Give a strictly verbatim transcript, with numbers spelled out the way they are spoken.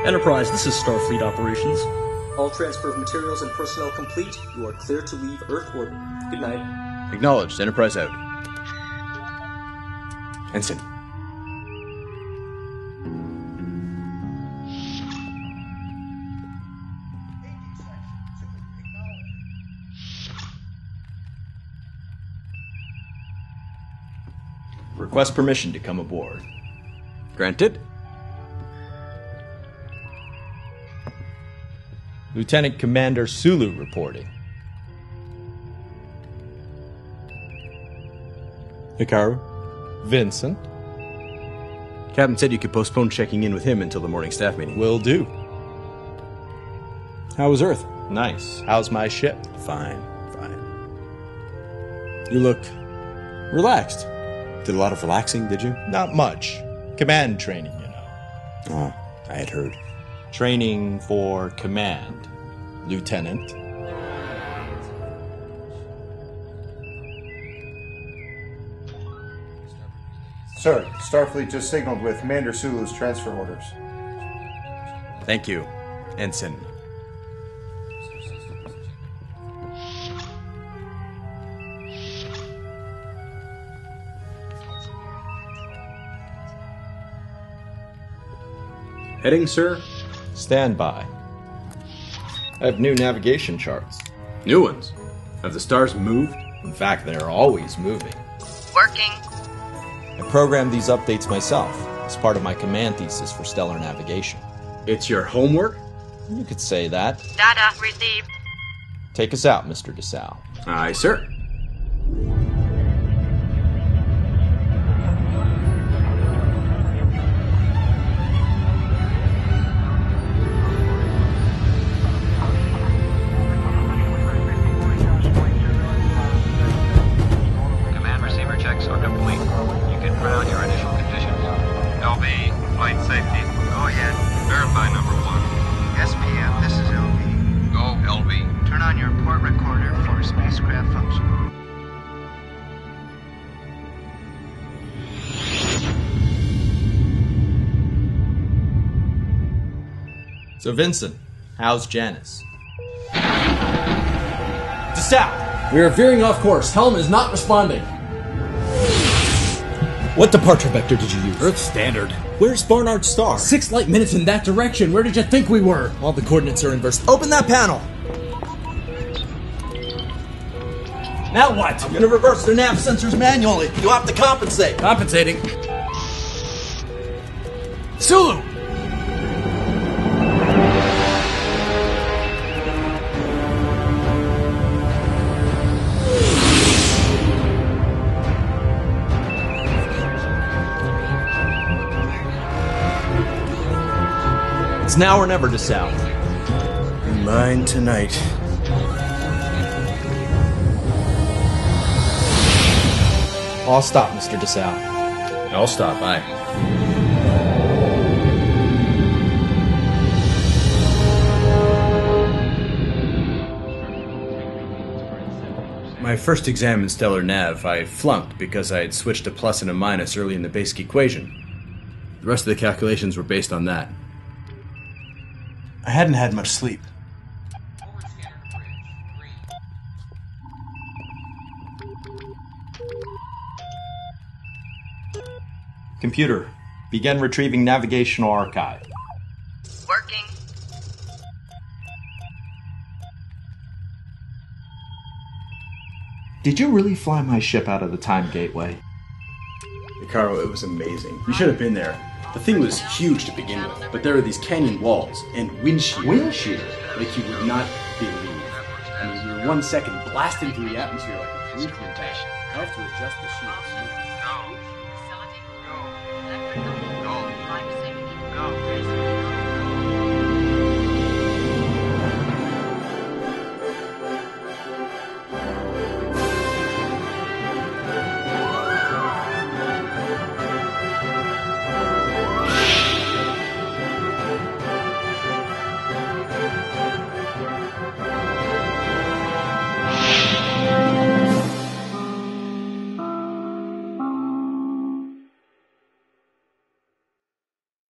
Enterprise, this is Starfleet Operations. All transfer of materials and personnel complete. You are clear to leave Earth orbit. Good night. Acknowledged. Enterprise out. Ensign. Request permission to come aboard. Granted. Lieutenant Commander Sulu reporting. Hikaru. Vincent. Captain said you could postpone checking in with him until the morning staff meeting. Will do. How was Earth? Nice. How's my ship? Fine, fine. You look relaxed. Did a lot of relaxing, did you? Not much. Command training, you know. Oh, I had heard. Training for command, Lieutenant. Sir, Starfleet just signaled with Commander Sulu's transfer orders. Thank you, Ensign. Heading, sir? Stand by. I have new navigation charts. New ones? Have the stars moved? In fact, they're always moving. Working. I programmed these updates myself as part of my command thesis for stellar navigation. It's your homework? You could say that. Data received. Take us out, Mister DeSalle. Aye, sir. So Vincent, how's Janice? DeSalle! We are veering off course. Helm is not responding. What departure vector did you use? Earth Standard. Where's Barnard Star? Six light minutes in that direction. Where did you think we were? All the coordinates are inverse. Open that panel! Now what? I'm gonna reverse the nav sensors manually. You'll have to compensate. Compensating. Sulu! It's now or never, DeSalle. Mine tonight. I'll stop, Mister DeSalle. I'll stop, aye. My first exam in Stellar Nav, I flunked because I had switched a plus and a minus early in the basic equation. The rest of the calculations were based on that. I hadn't had much sleep. Computer, begin retrieving navigational archive. Working. Did you really fly my ship out of the time gateway? Hikaru, it was amazing. You should have been there. The thing was huge to begin with, but there are these canyon walls and wind shear. Wind shear? Like you would not believe. I mean, we were one second blasting through the atmosphere like a police plantation. I have to adjust the sheets. Facility. Go. Go. Go. Life safety. Go.